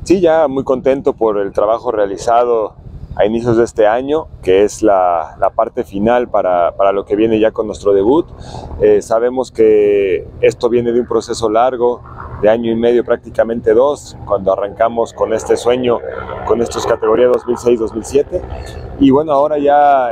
Sí, ya muy contento por el trabajo realizado a inicios de este año, que es la parte final para lo que viene ya con nuestro debut. Sabemos que esto viene de un proceso largo, de año y medio, prácticamente dos, cuando arrancamos con este sueño, con estas categorías 2006-2007. Y bueno, ahora ya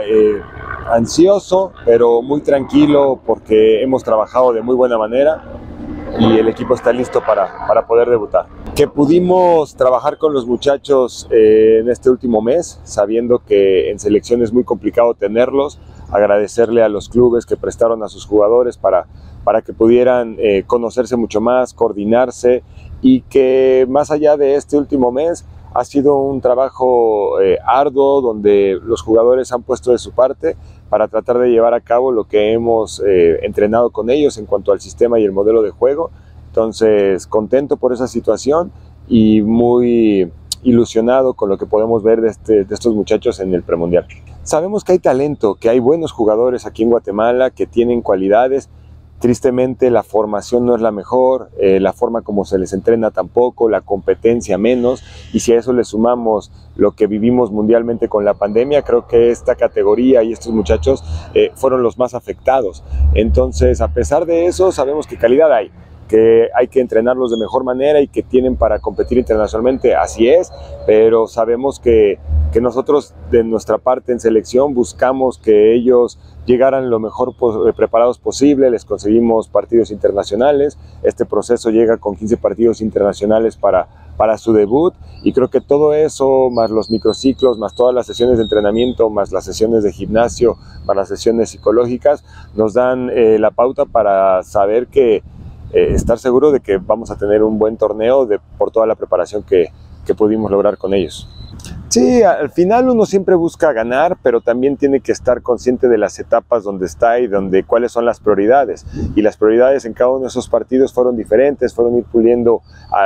ansioso, pero muy tranquilo porque hemos trabajado de muy buena manera y el equipo está listo para poder debutar. Que pudimos trabajar con los muchachos en este último mes, sabiendo que en selección es muy complicado tenerlos, agradecerle a los clubes que prestaron a sus jugadores para que pudieran conocerse mucho más, coordinarse, y que más allá de este último mes ha sido un trabajo arduo donde los jugadores han puesto de su parte para tratar de llevar a cabo lo que hemos entrenado con ellos en cuanto al sistema y el modelo de juego. Entonces, contento por esa situación y muy ilusionado con lo que podemos ver de estos muchachos en el premundial. Sabemos que hay talento, que hay buenos jugadores aquí en Guatemala, que tienen cualidades. Tristemente la formación no es la mejor, la forma como se les entrena tampoco, la competencia menos, y si a eso le sumamos lo que vivimos mundialmente con la pandemia, creo que esta categoría y estos muchachos fueron los más afectados. Entonces, a pesar de eso, sabemos que calidad hay, que hay que entrenarlos de mejor manera y que tienen para competir internacionalmente, así es, pero sabemos que nosotros de nuestra parte en selección buscamos que ellos llegaran lo mejor preparados posible, les conseguimos partidos internacionales, este proceso llega con 15 partidos internacionales para su debut, y creo que todo eso, más los microciclos, más todas las sesiones de entrenamiento, más las sesiones de gimnasio, más las sesiones psicológicas, nos dan la pauta para saber que estar seguro de que vamos a tener un buen torneo por toda la preparación que pudimos lograr con ellos. Sí, al final uno siempre busca ganar, pero también tiene que estar consciente de las etapas donde está y cuáles son las prioridades. Y las prioridades en cada uno de esos partidos fueron diferentes, fueron ir puliendo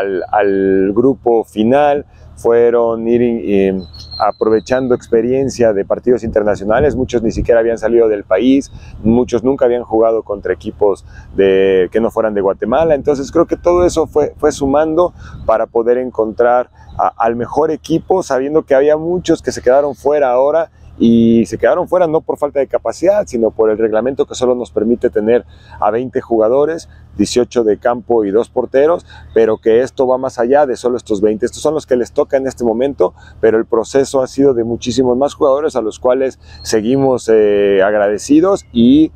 al grupo final, fueron ir aprovechando experiencia de partidos internacionales. Muchos ni siquiera habían salido del país, muchos nunca habían jugado contra equipos que no fueran de Guatemala. Entonces creo que todo eso fue sumando para poder encontrar al mejor equipo, sabiendo que había muchos que se quedaron fuera ahora, y se quedaron fuera no por falta de capacidad, sino por el reglamento que solo nos permite tener a 20 jugadores, 18 de campo y 2 porteros, pero que esto va más allá de solo estos 20. Estos son los que les toca en este momento, pero el proceso ha sido de muchísimos más jugadores a los cuales seguimos agradecidos y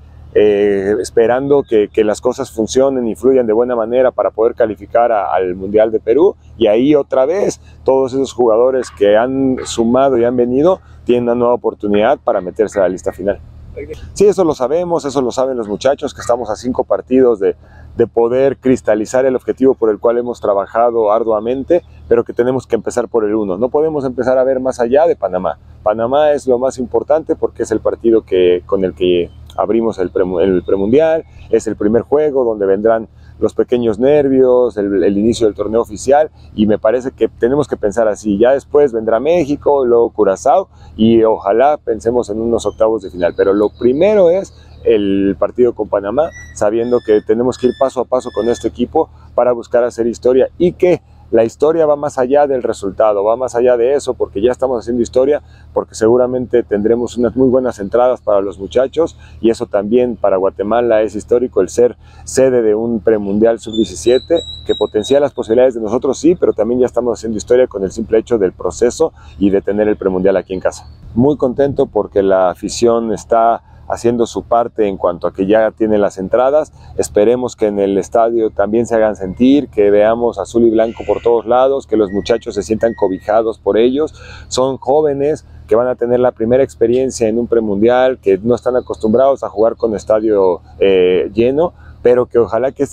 esperando que las cosas funcionen y fluyan de buena manera para poder calificar al Mundial de Perú, y ahí otra vez todos esos jugadores que han sumado y han venido tienen una nueva oportunidad para meterse a la lista final. Sí, eso lo sabemos, eso lo saben los muchachos, que estamos a 5 partidos de poder cristalizar el objetivo por el cual hemos trabajado arduamente, pero que tenemos que empezar por el 1. No podemos empezar a ver más allá de Panamá. Panamá es lo más importante porque es el partido con el que abrimos el premundial, es el primer juego donde vendrán los pequeños nervios, el inicio del torneo oficial, y me parece que tenemos que pensar así. Ya después vendrá México, luego Curazao, y ojalá pensemos en unos octavos de final, pero lo primero es el partido con Panamá, sabiendo que tenemos que ir paso a paso con este equipo para buscar hacer historia, y que la historia va más allá del resultado, va más allá de eso, porque ya estamos haciendo historia, porque seguramente tendremos unas muy buenas entradas para los muchachos, y eso también para Guatemala es histórico, el ser sede de un premundial sub-17, que potencia las posibilidades de nosotros, sí, pero también ya estamos haciendo historia con el simple hecho del proceso y de tener el premundial aquí en casa. Muy contento porque la afición está haciendo su parte en cuanto a que ya tiene las entradas. Esperemos que en el estadio también se hagan sentir, que veamos azul y blanco por todos lados, que los muchachos se sientan cobijados por ellos. Son jóvenes que van a tener la primera experiencia en un premundial, que no están acostumbrados a jugar con estadio lleno, pero que ojalá que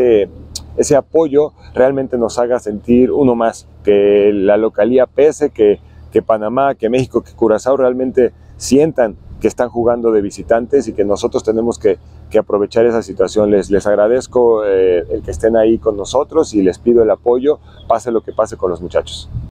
ese apoyo realmente nos haga sentir uno más, que la localía pese, que Panamá, que México, que Curazao realmente sientan que están jugando de visitantes, y que nosotros tenemos que aprovechar esa situación. Les agradezco el que estén ahí con nosotros, y les pido el apoyo, pase lo que pase con los muchachos.